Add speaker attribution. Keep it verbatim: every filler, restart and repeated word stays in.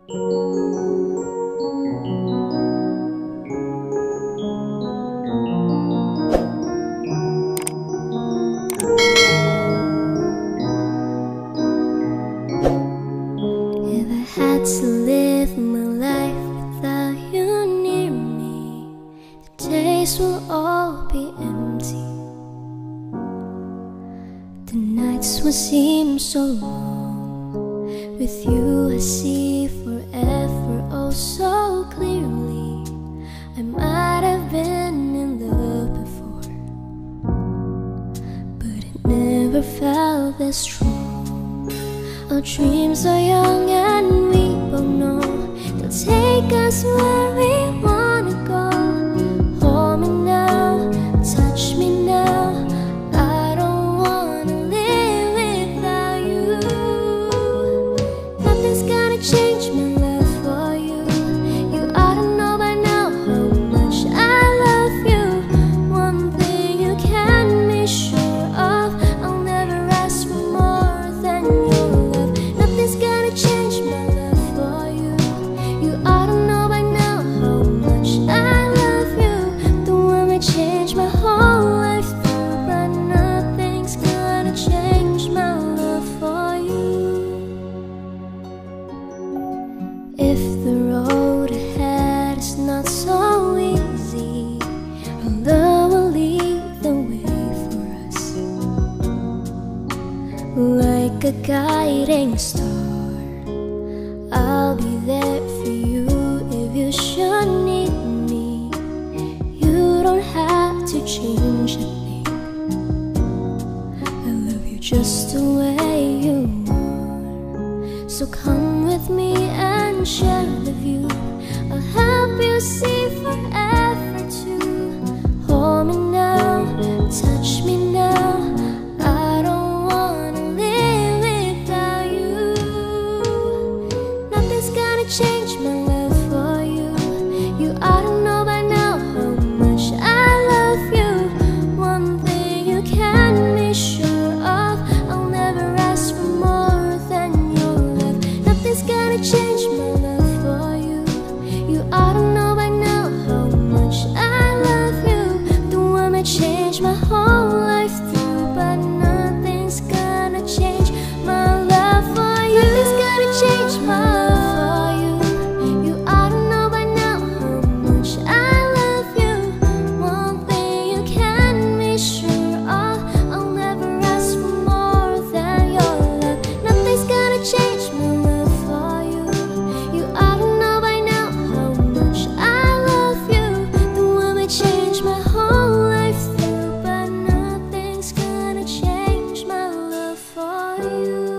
Speaker 1: If I had to live my life without you near me, the days will all be empty. The nights will seem so long. With you I see forever oh so clearly. I might have been in love before, but it never felt this strong. Our dreams are young and we both know they'll take us where we wanna go. Hold me now, touch me now, I don't wanna live without you. Nothing's gonna change my love for you. You ought to know by now how much I love you. One thing you can be sure of, I'll never ask for more than you. Nothing's gonna change my love for you. You ought to know by now how much I love you. The one that changed my whole life through, but nothing's gonna change my love for you. If the road ahead is not so easy, our love will lead the way for us, like a guiding star. I'll be there for you if you should need me. You don't have to change a thing. I love you just the way you are. So come with me and share the view. I'll help you see forever too. Hold me now, touch me now, I don't wanna live without you. Nothing's gonna change my love for you. You ought to know by now how much I love you. One thing you can be sure of, I'll never ask for more than your love. Nothing's gonna change my love for you. You ought to know by now how much I love you. The one that changed my whole life through, but nothing's gonna change my love for you. Nothing's gonna change my love for you. You ought to know by now how much I love you. One thing you can be sure of, I'll never ask for more than your love. Nothing's gonna change my love for you. You ought to know by now how much I love you. The one that changed my whole life through, but nothing's gonna change my love for you.